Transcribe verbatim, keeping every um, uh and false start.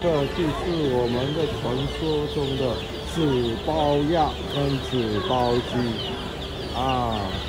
这就是我们的传说中的纸包鸭跟纸包鸡啊。